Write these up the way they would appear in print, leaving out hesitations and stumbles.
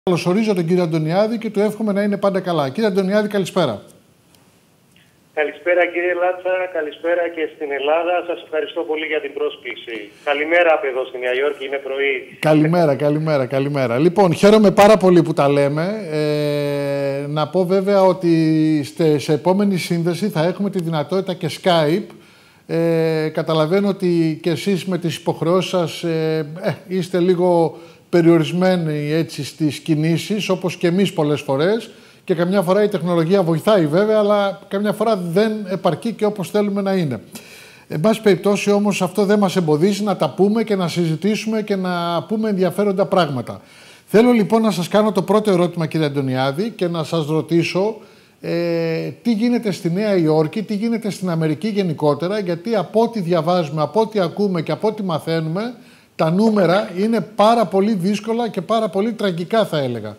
Καλωσορίζω τον κύριο Αντωνιάδη και του εύχομαι να είναι πάντα καλά. Κύριε Αντωνιάδη, καλησπέρα. Καλησπέρα κύριε Λάτσα, καλησπέρα και στην Ελλάδα. Σας ευχαριστώ πολύ για την πρόσκληση. Καλημέρα από εδώ στη Νέα Υόρκη, είναι πρωί. Καλημέρα. Λοιπόν, χαίρομαι πάρα πολύ που τα λέμε. Να πω βέβαια ότι σε επόμενη σύνδεση θα έχουμε τη δυνατότητα και Skype. Καταλαβαίνω ότι και εσείς με τις υποχρεώσεις σας είστε λίγο περιορισμένοι έτσι στις κινήσεις, όπως και εμείς πολλές φορές. Και καμιά φορά η τεχνολογία βοηθάει βέβαια, αλλά καμιά φορά δεν επαρκεί και όπως θέλουμε να είναι. Εν πάση περιπτώσει όμως αυτό δεν μας εμποδίζει να τα πούμε και να συζητήσουμε και να πούμε ενδιαφέροντα πράγματα. Θέλω λοιπόν να σας κάνω το πρώτο ερώτημα, κύριε Αντωνιάδη, και να σας ρωτήσω τι γίνεται στη Νέα Υόρκη, τι γίνεται στην Αμερική γενικότερα, γιατί από ό,τι διαβάζουμε, από ό,τι ακούμε και από ό,τι μαθαίνουμε, τα νούμερα είναι πάρα πολύ δύσκολα και πάρα πολύ τραγικά, θα έλεγα.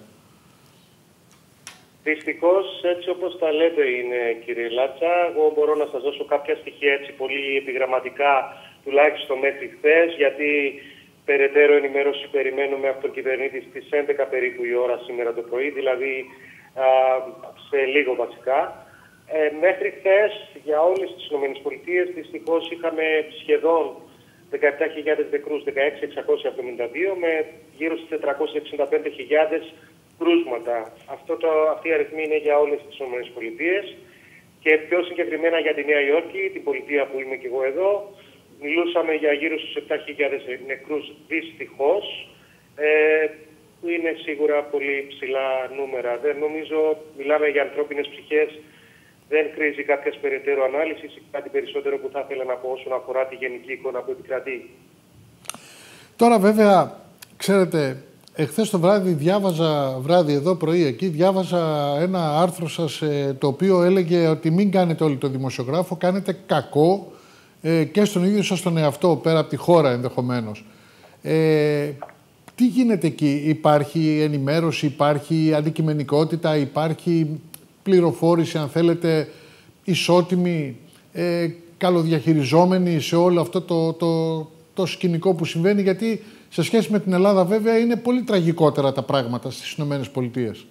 Δυστυχώς, έτσι όπως τα λέτε είναι, κύριε Λάτσα. Εγώ μπορώ να σας δώσω κάποια στοιχεία έτσι πολύ επιγραμματικά, τουλάχιστον μέχρι χθες, γιατί περαιτέρω ενημέρωση περιμένουμε από τον κυβερνήτη στις 11 περίπου η ώρα σήμερα το πρωί, δηλαδή σε λίγο βασικά. Μέχρι χθες για όλες τις ΗΠΑ δυστυχώς είχαμε σχεδόν 17.000 νεκρούς, 16.672 με γύρω στις 465.000 κρούσματα. Αυτή η αριθμή είναι για όλες τις ΗΠΑ και πιο συγκεκριμένα για τη Νέα Υόρκη, την πολιτεία που είμαι και εγώ εδώ, μιλούσαμε για γύρω στους 7.000 νεκρούς δυστυχώς, που είναι σίγουρα πολύ ψηλά νούμερα. Δεν νομίζω, μιλάμε για ανθρώπινες ψυχές, δεν χρήζει κάποια περαιτέρω ανάλυση ή κάτι περισσότερο που θα ήθελα να πω όσον αφορά τη γενική εικόνα που επικρατεί. Τώρα βέβαια, ξέρετε, εχθές το βράδυ εδώ πρωί εκεί, διάβαζα ένα άρθρο σας το οποίο έλεγε ότι μην κάνετε όλοι το δημοσιογράφο, κάνετε κακό και στον ίδιο σας τον εαυτό, πέρα από τη χώρα ενδεχομένως. Τι γίνεται εκεί, υπάρχει ενημέρωση, υπάρχει αντικειμενικότητα, υπάρχει πληροφόρηση, αν θέλετε, ισότιμη, καλοδιαχειριζόμενη σε όλο αυτό το σκηνικό που συμβαίνει, γιατί σε σχέση με την Ελλάδα βέβαια είναι πολύ τραγικότερα τα πράγματα στις Ηνωμένες Πολιτείες.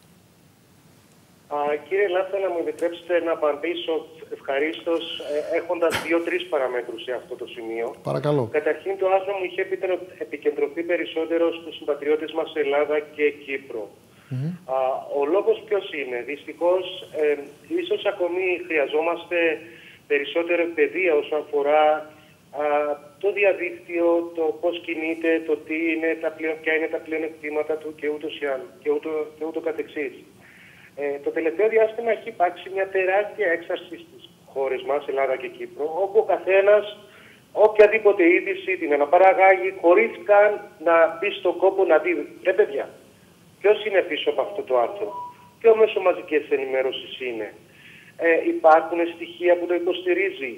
Κύριε Λάτσα, να μου επιτρέψετε να απαντήσω ευχαρίστως έχοντας 2-3 παραμέτρους σε αυτό το σημείο. Παρακαλώ. Καταρχήν το άρθρο μου είχε επικεντρωθεί περισσότερο στους συμπατριώτες μας σε Ελλάδα και Κύπρο. Ο λόγος ποιος είναι? Δυστυχώς, ίσως ακόμη χρειαζόμαστε περισσότερο παιδεία όσον αφορά το διαδίκτυο, το πώς κινείται, το τι είναι ποια είναι τα πλεονεκτήματα του και ούτω καθεξής. Το τελευταίο διάστημα έχει υπάρξει μια τεράστια έξαρση στις χώρες μας, Ελλάδα και Κύπρο, όπου ο καθένας οποιαδήποτε είδηση την αναπαραγάγει χωρίς καν να μπει στον κόπο να δει. Ρε παιδιά, ποιος είναι πίσω από αυτό το άρθρο? Ποιο μέσο μαζικής ενημέρωσης είναι? Υπάρχουν στοιχεία που το υποστηρίζει?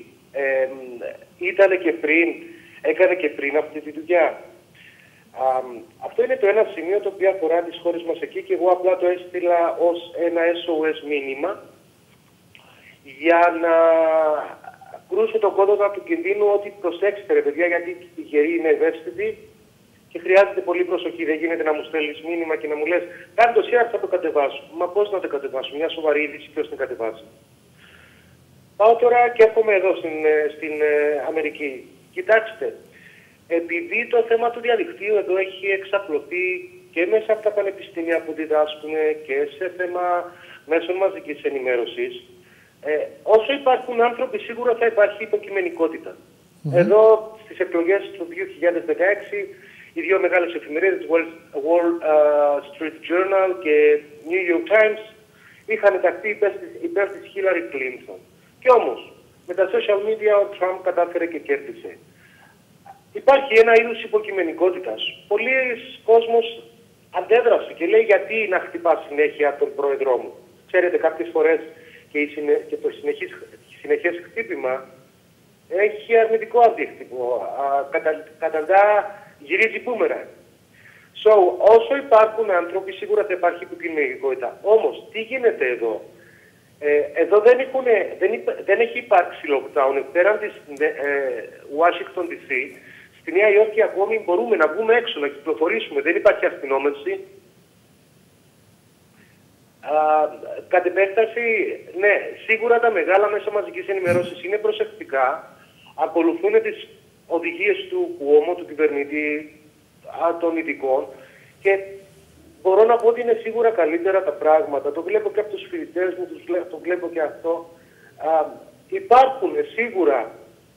Έκανε και πριν αυτή τη δουλειά. Αυτό είναι το ένα σημείο το οποίο αφορά τις χώρες μας εκεί και εγώ απλά το έστειλα ως ένα SOS μήνυμα για να κρούσω τον κόδωνα του κινδύνου ότι προσέξτε ρε παιδιά, γιατί οι γεροί είναι ευαίσθητοι και χρειάζεται πολύ προσοχή. Δεν γίνεται να μου στέλνεις μήνυμα και να μου λες κάνε το share, θα το κατεβάσω. Μα πώς να το κατεβάσω? Μια σοβαρή είδηση, ποιος την κατεβάζει? Πάω τώρα και έρχομαι εδώ στην Αμερική. Κοιτάξτε, επειδή το θέμα του διαδικτύου εδώ έχει εξαπλωθεί και μέσα από τα πανεπιστήμια που διδάσκουν και σε θέμα μέσων μαζικής ενημέρωσης, όσο υπάρχουν άνθρωποι σίγουρα θα υπάρχει υποκειμενικότητα. Εδώ στις εκλογές του 2016 οι δύο μεγάλες εφημερίδες, Wall Street Journal και New York Times, είχαν ταχθεί υπέρ της Hillary Clinton. Και όμως, με τα social media ο Τραμπ κατάφερε και κέρδισε. Υπάρχει ένα είδους υποκειμενικότητας. Πολλοί κόσμος αντέδρασε και λέει γιατί να χτυπά συνέχεια τον πρόεδρό μου? Ξέρετε, κάποιες φορές και το συνεχές χτύπημα έχει αρνητικό αντίκτυπο. Καταντά γυρίζει μπούμερα. Όσο υπάρχουν άνθρωποι σίγουρα θα υπάρχει υποκειμενικότητα. Όμως, τι γίνεται εδώ? Εδώ δεν έχει υπάρξει lockdown. Πέραν της Washington DC, στη Νέα Υόρκη ακόμη μπορούμε να βγούμε έξω, να κυκλοφορήσουμε. Δεν υπάρχει αστυνόμευση. Κατ' επέκταση, ναι, σίγουρα τα μεγάλα μέσα μαζικής ενημέρωσης είναι προσεκτικά, ακολουθούν τις οδηγίες του ΚΟΜΟ, του κυβερνητή, των ειδικών, και μπορώ να πω ότι είναι σίγουρα καλύτερα τα πράγματα. Το βλέπω και από τους φοιτητές μου, το βλέπω και αυτό. Υπάρχουν σίγουρα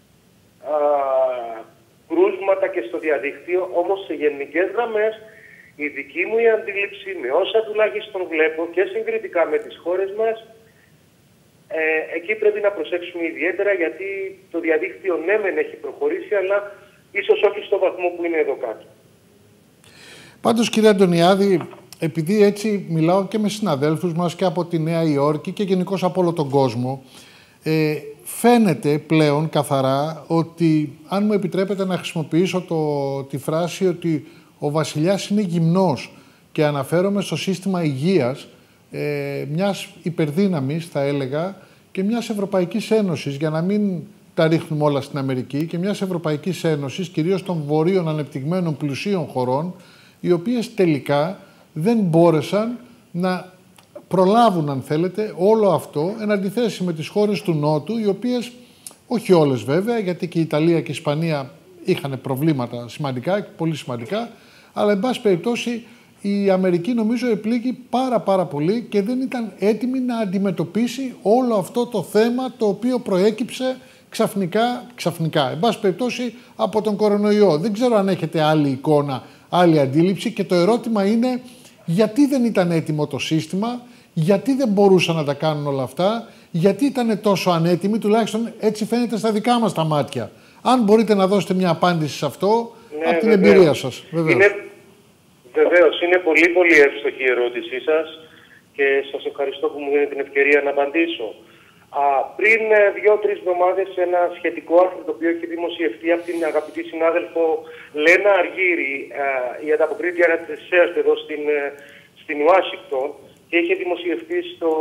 κρούσματα και στο διαδίκτυο, όμως σε γενικές γραμμές η δική μου η αντίληψη, με όσα τουλάχιστον βλέπω και συγκριτικά με τις χώρες μας, εκεί πρέπει να προσέξουμε ιδιαίτερα, γιατί το διαδίκτυο ναι μεν έχει προχωρήσει, αλλά ίσως όχι στο βαθμό που είναι εδώ κάτω. Πάντως, κύριε Αντωνιάδη, επειδή έτσι μιλάω και με συναδέλφους μας και από τη Νέα Υόρκη και γενικώς από όλο τον κόσμο, φαίνεται πλέον καθαρά ότι, αν μου επιτρέπετε να χρησιμοποιήσω τη φράση ότι ο βασιλιάς είναι γυμνός, και αναφέρομαι στο σύστημα υγείας μιας υπερδύναμης, θα έλεγα, και μιας Ευρωπαϊκής Ένωσης, για να μην τα ρίχνουμε όλα στην Αμερική, και μιας Ευρωπαϊκής Ένωσης, κυρίως των βορείων ανεπτυγμένων πλουσίων χωρών, οι οποίες τελικά δεν μπόρεσαν να προλάβουν, αν θέλετε, όλο αυτό, εν αντιθέσει με τις χώρες του Νότου, οι οποίες, όχι όλες βέβαια, γιατί και η Ιταλία και η Ισπανία είχαν προβλήματα σημαντικά, πολύ σημαντικά, αλλά εν πάση περιπτώσει η Αμερική νομίζω επλήγει πάρα πολύ και δεν ήταν έτοιμη να αντιμετωπίσει όλο αυτό το θέμα, το οποίο προέκυψε ξαφνικά, εν πάση περιπτώσει από τον κορονοϊό. Δεν ξέρω αν έχετε άλλη εικόνα, άλλη αντίληψη, και το ερώτημα είναι γιατί δεν ήταν έτοιμο το σύστημα, γιατί δεν μπορούσαν να τα κάνουν όλα αυτά, γιατί ήταν τόσο ανέτοιμοι, τουλάχιστον έτσι φαίνεται στα δικά μας τα μάτια. Αν μπορείτε να δώσετε μια απάντηση σε αυτό, ναι, από την εμπειρία σας. Βεβαίως, είναι πολύ εύστοχη η ερώτησή σας και σας ευχαριστώ που μου δίνετε την ευκαιρία να απαντήσω. Πριν 2-3 εβδομάδες, ένα σχετικό άρθρο το οποίο έχει δημοσιευτεί από την αγαπητή συνάδελφο Λένα Αργύρη, η ανταποκρίτρια της ΣΕΑΣΤ εδώ στην Ουάσιγκτον, και είχε δημοσιευτεί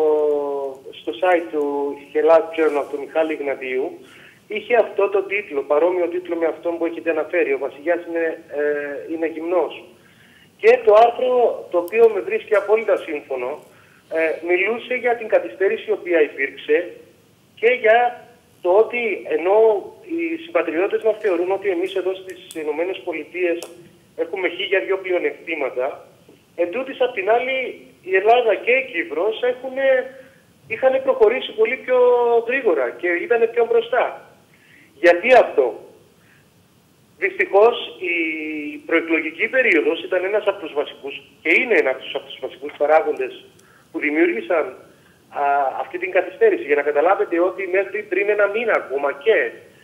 στο site του Hellas Journal του Μιχάλη Γνατίου, είχε αυτό το τίτλο, παρόμοιο τίτλο με αυτόν που έχετε αναφέρει, «Ο βασιλιάς είναι γυμνός». Και το άρθρο, το οποίο με βρίσκει απόλυτα σύμφωνο, μιλούσε για την καθυστέρηση η οποία υπήρξε και για το ότι, ενώ οι συμπατριώτες μας θεωρούν ότι εμείς εδώ στις ΗΠΑ έχουμε 1002 πλεονεκτήματα, εντούτοις απ' την άλλη η Ελλάδα και η Κύπρος είχαν προχωρήσει πολύ πιο γρήγορα και ήταν πιο μπροστά. Γιατί αυτό? Δυστυχώς η προεκλογική περίοδος ήταν ένας από τους βασικούς, και είναι ένας από τους βασικούς παράγοντες που δημιούργησαν αυτή την καθυστέρηση. Για να καταλάβετε ότι μέχρι πριν ένα μήνα ακόμα και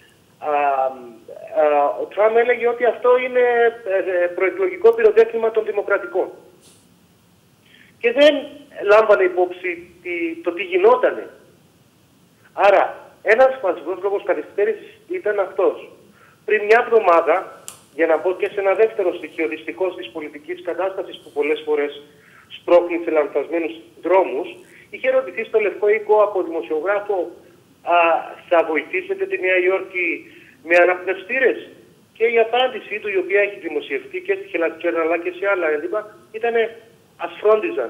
ο Τραμπ έλεγε ότι αυτό είναι προεκλογικό πυροτέχνημα των δημοκρατικών. Και δεν λάμβανε υπόψη το τι γινότανε. Άρα, ένας βασικός λόγος καθυστέρησης ήταν αυτός. Πριν μια εβδομάδα, για να μπω και σε ένα δεύτερο στοιχείο δυστυχώς της πολιτικής κατάστασης που πολλές φορές σπρώχνει σε λανθασμένους δρόμους, είχε ρωτηθεί στο Λευκό Οίκο από δημοσιογράφο, θα βοηθήσετε τη Νέα Υόρκη με αναπνευστήρες? Και η απάντησή του, η οποία έχει δημοσιευτεί και στη Hellas Journal αλλά και σε άλλα έντυπα, ήταν ας φρόντιζαν.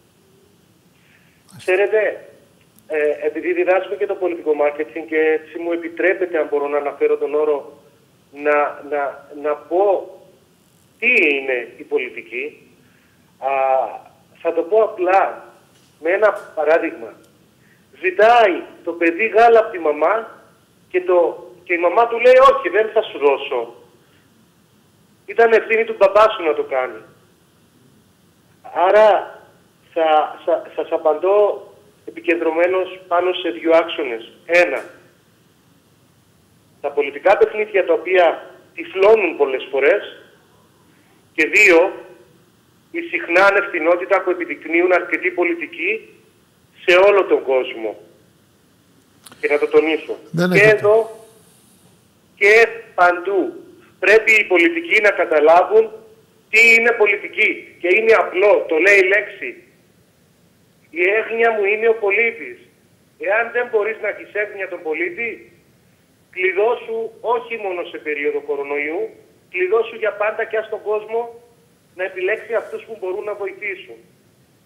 Ξέρετε, επειδή διδάσκω και το πολιτικό marketing και έτσι μου επιτρέπετε, αν μπορώ να αναφέρω τον όρο, να πω τι είναι η πολιτική, θα το πω απλά με ένα παράδειγμα. Ζητάει το παιδί γάλα από τη μαμά και η μαμά του λέει όχι, δεν θα σου δώσω. Ήταν ευθύνη του μπαμπά σου να το κάνει. Άρα σας απαντώ επικεντρωμένος πάνω σε δύο άξονες. Ένα, τα πολιτικά παιχνίδια τα οποία τυφλώνουν πολλές φορές, και δύο, η συχνά ανευθυνότητα που επιδεικνύουν αρκετοί πολιτικοί σε όλο τον κόσμο. Και να το τονίσω. Και εδώ και παντού. Πρέπει οι πολιτικοί να καταλάβουν τι είναι πολιτική. Και είναι απλό, το λέει η λέξη. Η έγνοια μου είναι ο πολίτης. Εάν δεν μπορείς να έχεις έγνοια τον πολίτη, κλειδώσου όχι μόνο σε περίοδο κορονοϊού, κλειδώσου για πάντα και ας τον κόσμο να επιλέξει αυτούς που μπορούν να βοηθήσουν.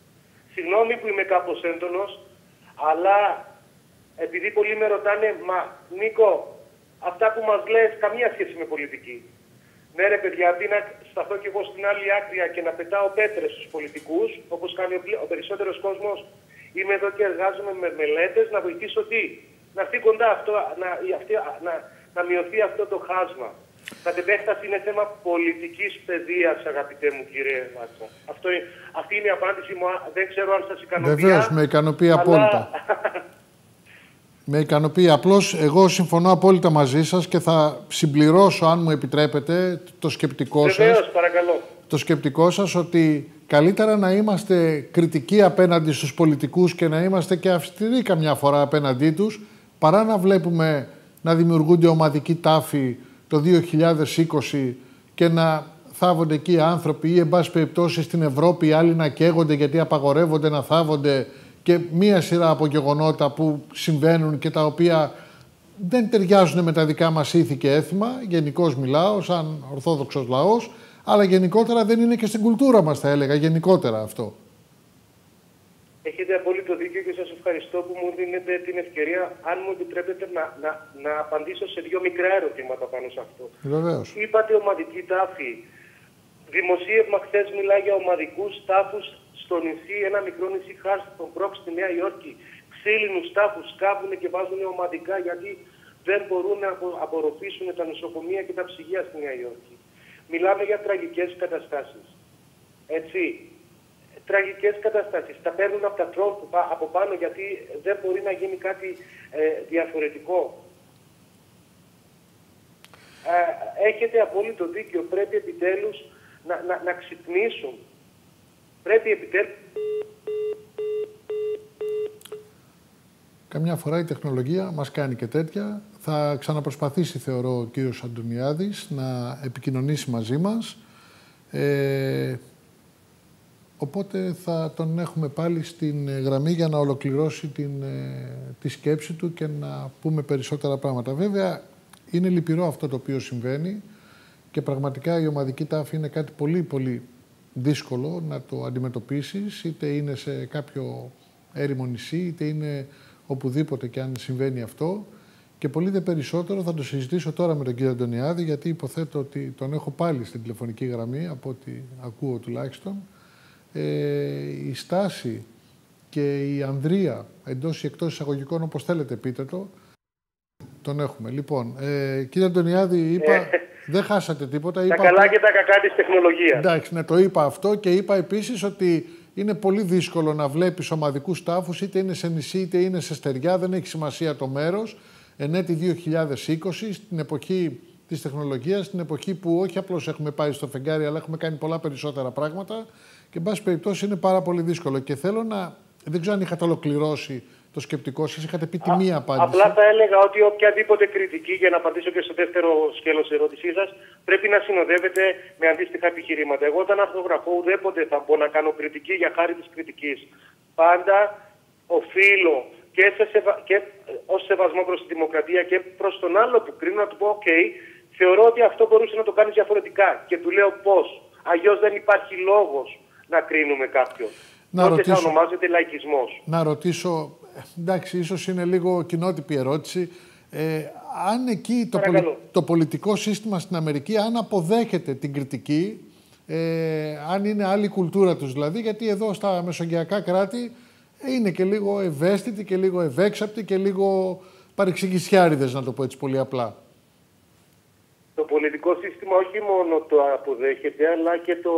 Συγγνώμη που είμαι κάπως έντονος, αλλά επειδή πολλοί με ρωτάνε, μα Νίκο, αυτά που μας λες καμία σχέση με πολιτική. Ναι ρε παιδιά, αντί να σταθώ κι εγώ στην άλλη άκρη και να πετάω πέτρες στους πολιτικούς, όπως κάνει ο περισσότερος κόσμος, είμαι εδώ και εργάζομαι με μελέτες να βοηθήσω να έρθει κοντά αυτό, να μειωθεί αυτό το χάσμα. Κατ' επέκταση είναι θέμα πολιτικής παιδείας, αγαπητέ μου κύριε Μάτσα. Αυτή είναι η απάντηση μου. Δεν ξέρω αν σας ικανοποιεί. Βεβαίως, με ικανοποιεί απόλυτα. Με ικανοποιεί. Απλώς εγώ συμφωνώ απόλυτα μαζί σας και θα συμπληρώσω, αν μου επιτρέπετε, το σκεπτικό σας. Βεβαίως, παρακαλώ. Το σκεπτικό σας ότι καλύτερα να είμαστε κριτικοί απέναντι στους πολιτικούς και να είμαστε και αυστηροί καμιά φορά απέναντί τους, παρά να βλέπουμε να δημιουργούνται ομαδικοί τάφοι το 2020 και να θάβονται εκεί οι άνθρωποι ή, εν πάση περιπτώσει, στην Ευρώπη οι άλλοι να καίγονται γιατί απαγορεύονται να θάβονται και μία σειρά από γεγονότα που συμβαίνουν και τα οποία δεν ταιριάζουν με τα δικά μας ήθη και έθιμα. Γενικώς μιλάω, σαν ορθόδοξος λαός, αλλά γενικότερα δεν είναι και στην κουλτούρα μας, θα έλεγα, γενικότερα αυτό. Έχετε απόλυτο δίκιο και σας ευχαριστώ που μου δίνετε την ευκαιρία, αν μου επιτρέπετε, να απαντήσω σε δύο μικρά ερωτήματα πάνω σε αυτό. Βεβαίως. Είπατε ομαδική τάφη. Δημοσίευμα χθες μιλάει για ομαδικούς τάφους στο νησί, ένα μικρό νησί Χάρστον Μπρόκ στη Νέα Υόρκη. Ξύλινους τάφους σκάβουν και βάζουν ομαδικά γιατί δεν μπορούν να απορροφήσουν τα νοσοκομεία και τα ψυγεία στη Νέα Υόρκη. Μιλάμε για τραγικές καταστάσεις. Έτσι. Τραγικές καταστάσεις. Τα παίρνουν από τα τρόλ από πάνω γιατί δεν μπορεί να γίνει κάτι διαφορετικό. Έχετε απόλυτο δίκιο. Πρέπει επιτέλους να ξυπνήσουν. Πρέπει επιτέλους... Καμιά φορά η τεχνολογία μας κάνει και τέτοια. Θα ξαναπροσπαθήσει, θεωρώ, ο κύριος Αντωνιάδης να επικοινωνήσει μαζί μας. Οπότε θα τον έχουμε πάλι στην γραμμή για να ολοκληρώσει τη σκέψη του και να πούμε περισσότερα πράγματα. Βέβαια, είναι λυπηρό αυτό το οποίο συμβαίνει και πραγματικά η ομαδική τάφη είναι κάτι πολύ πολύ δύσκολο να το αντιμετωπίσεις, είτε είναι σε κάποιο έρημο νησί, είτε είναι οπουδήποτε και αν συμβαίνει αυτό. Και πολύ δε περισσότερο θα το συζητήσω τώρα με τον κύριο Αντωνιάδη, γιατί υποθέτω ότι τον έχω πάλι στην τηλεφωνική γραμμή, από ό,τι ακούω τουλάχιστον. Η στάση και η ανδρεία εντός ή εκτός εισαγωγικών, όπως θέλετε πείτε το, τον έχουμε. Λοιπόν, κύριε Αντωνιάδη, είπα, δεν χάσατε τίποτα. Τα καλά και τα κακά της τεχνολογίας. Εντάξει, ναι, το είπα αυτό και είπα επίσης ότι είναι πολύ δύσκολο να βλέπεις ομαδικούς τάφους, είτε είναι σε νησί είτε είναι σε στεριά, δεν έχει σημασία το μέρος. Εν έτη 2020, στην εποχή της τεχνολογίας, στην εποχή που όχι απλώς έχουμε πάει στο φεγγάρι, αλλά έχουμε κάνει πολλά περισσότερα πράγματα και, εν πάση περιπτώσει, είναι πάρα πολύ δύσκολο. Και θέλω να. Δεν ξέρω αν είχατε ολοκληρώσει το σκεπτικό σας, είχατε πει τη μία απάντηση. Απλά θα έλεγα ότι οποιαδήποτε κριτική, για να απαντήσω και στο δεύτερο σκέλος της ερώτησής σας, πρέπει να συνοδεύεται με αντίστοιχα επιχειρήματα. Εγώ, όταν αρθογραφώ, ουδέποτε θα μπορώ να κάνω κριτική για χάρη της κριτικής. Πάντα οφείλω και ως σεβασμό προς τη δημοκρατία και προς τον άλλο που κρίνω να του πω: OK, θεωρώ ότι αυτό μπορούσε να το κάνει διαφορετικά. Και του λέω πώς. Αλλιώς δεν υπάρχει λόγος να κρίνουμε κάποιον. Τότε θα ονομάζεται λαϊκισμός. Να ρωτήσω, εντάξει, ίσως είναι λίγο κοινότυπη ερώτηση. Αν εκεί το πολιτικό σύστημα στην Αμερική, αν αποδέχεται την κριτική, αν είναι άλλη κουλτούρα τους δηλαδή, γιατί εδώ στα μεσογειακά κράτη είναι και λίγο ευαίσθητοι και λίγο ευέξαπτοι και λίγο παρεξηγησιάριδες, να το πω έτσι πολύ απλά. Το πολιτικό σύστημα όχι μόνο το αποδέχεται, αλλά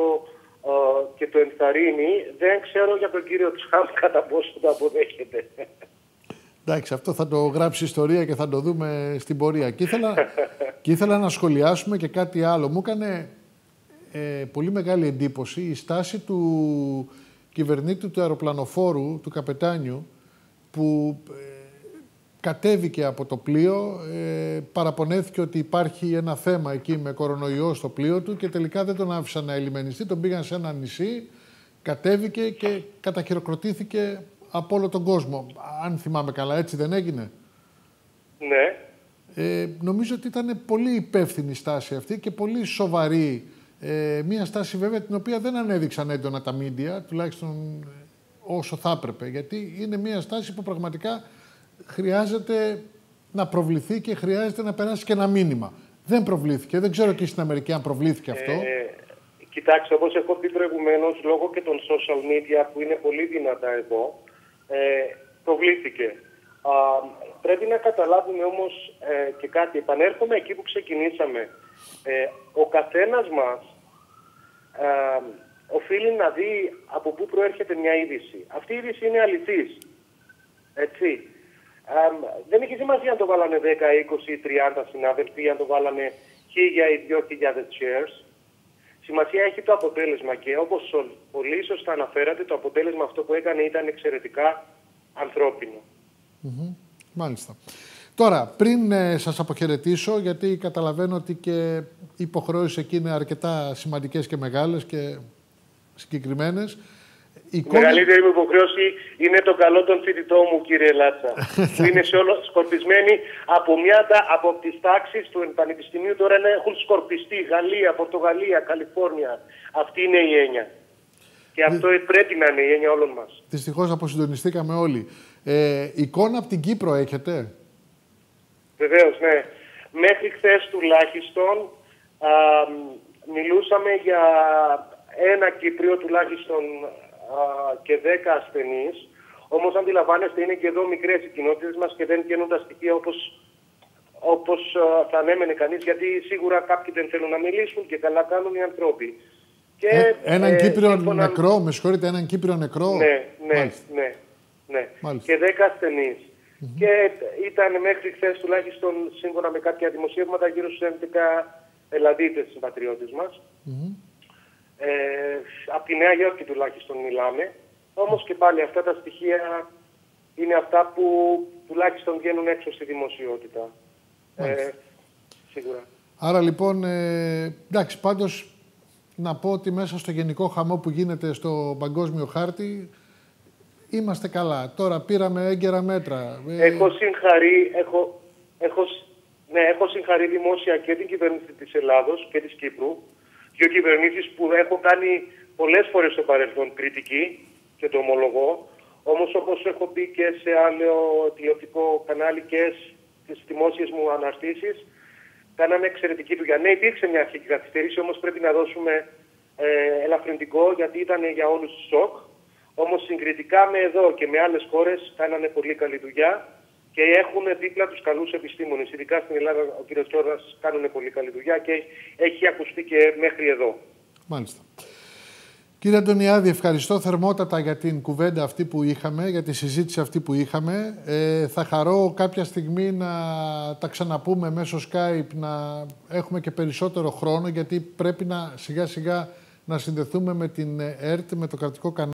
και το ενθαρρύνει. Δεν ξέρω για τον κύριο Τραμπ κατά πόσο το αποδέχεται. Εντάξει, αυτό θα το γράψει ιστορία και θα το δούμε στην πορεία. Και ήθελα να σχολιάσουμε και κάτι άλλο. Μου έκανε πολύ μεγάλη εντύπωση η στάση του κυβερνήτη του αεροπλανοφόρου, του καπετάνιου, που κατέβηκε από το πλοίο, παραπονέθηκε ότι υπάρχει ένα θέμα εκεί με κορονοϊό στο πλοίο του και τελικά δεν τον άφησαν να ελιμενιστεί, τον πήγαν σε ένα νησί, κατέβηκε και καταχειροκροτήθηκε από όλο τον κόσμο. Αν θυμάμαι καλά, έτσι δεν έγινε? Ναι. Νομίζω ότι ήταν πολύ υπεύθυνη η στάση αυτή και πολύ σοβαρή. Μία στάση βέβαια την οποία δεν ανέδειξαν έντονα τα μίντια, τουλάχιστον όσο θα έπρεπε. Γιατί είναι μια στάση που πραγματικά χρειάζεται να προβληθεί και χρειάζεται να περάσει και ένα μήνυμα. Δεν προβλήθηκε. Δεν ξέρω και στην Αμερική αν προβλήθηκε αυτό. Κοιτάξτε, όπως έχω πει προηγουμένως, λόγω και των social media που είναι πολύ δυνατά εδώ, προβλήθηκε. Πρέπει να καταλάβουμε όμως και κάτι. Επανέρχομαι εκεί που ξεκινήσαμε. Ο καθένας μας οφείλει να δει από πού προέρχεται μια είδηση. Αυτή η είδηση είναι αληθής. Έτσι. Δεν έχει σημασία αν το βάλανε 10, 20, 30 συνάδελφοι, αν το βάλανε 1000 ή 2000 shares. Σημασία έχει το αποτέλεσμα και όπως πολύ σωστά αναφέρατε, το αποτέλεσμα αυτό που έκανε ήταν εξαιρετικά ανθρώπινο. Μάλιστα. Τώρα, πριν σας αποχαιρετήσω, γιατί καταλαβαίνω ότι και οι υποχρεώσεις εκεί είναι αρκετά σημαντικές και μεγάλες και συγκεκριμένες. Η μεγαλύτερη μου υποχρέωση είναι το καλό των φοιτητών μου, κύριε Λάτσα. Που είναι σκορπισμένοι από τις τάξεις του Πανεπιστημίου. Τώρα έχουν σκορπιστεί Γαλλία, Πορτογαλία, Καλιφόρνια. Αυτή είναι η έννοια. Και αυτό πρέπει να είναι η έννοια όλων μας. Δυστυχώς αποσυντονιστήκαμε όλοι. Εικόνα από την Κύπρο έχετε? Βεβαίως, ναι. Μέχρι χθες τουλάχιστον μιλούσαμε για ένα Κύπριο τουλάχιστον και 10 ασθενείς. Όμως αντιλαμβάνεστε, είναι και εδώ μικρές οι κοινότητες μας και δεν βγαίνουν τα στοιχεία όπως θα ανέμενε κανείς, γιατί σίγουρα κάποιοι δεν θέλουν να μιλήσουν και καλά κάνουν οι ανθρώποι. Και, έναν Κύπριο νεκρό, με συγχωρείτε, έναν Κύπριο νεκρό. Ναι. Και 10 ασθενείς. Και ήταν μέχρι χθες τουλάχιστον, σύμφωνα με κάποια δημοσίευματα, γύρω στους 11 Ελλαδίτες συμπατριώτες μας. Από τη Νέα Υόρκη τουλάχιστον μιλάμε. Όμως και πάλι αυτά τα στοιχεία είναι αυτά που τουλάχιστον βγαίνουν έξω στη δημοσιότητα. Σίγουρα. Άρα λοιπόν, εντάξει, πάντως να πω ότι μέσα στο γενικό χαμό που γίνεται στο παγκόσμιο χάρτη είμαστε καλά. Τώρα πήραμε έγκαιρα μέτρα. Έχω συγχαρεί δημόσια και την κυβέρνηση της Ελλάδος και της Κύπρου. Δύο κυβερνήσεις που έχω κάνει πολλές φορές στο παρελθόν κριτική και το ομολογώ. Όμως όπως έχω πει και σε άλλο τηλεοπτικό κανάλι και στις δημόσιες μου αναρτήσεις, κάναμε εξαιρετική δουλειά. Ναι, υπήρξε μια αρχική καθυστέρηση, όμως πρέπει να δώσουμε ελαφρυντικό, γιατί ήταν για όλους σοκ. Όμως συγκριτικά με εδώ και με άλλες χώρες κάνανε πολύ καλή δουλειά και έχουν δίπλα τους καλούς επιστήμονες. Ειδικά στην Ελλάδα ο κ. Τσόρας κάνουν πολύ καλή δουλειά και έχει ακουστεί και μέχρι εδώ. Μάλιστα. Κύριε Αντωνιάδη, ευχαριστώ θερμότατα για την κουβέντα αυτή που είχαμε, για τη συζήτηση αυτή που είχαμε. Θα χαρώ κάποια στιγμή να τα ξαναπούμε μέσω Skype, να έχουμε και περισσότερο χρόνο, γιατί πρέπει να σιγά σιγά να συνδεθούμε με την ΕΡΤ, με το κρατικό κανάλι.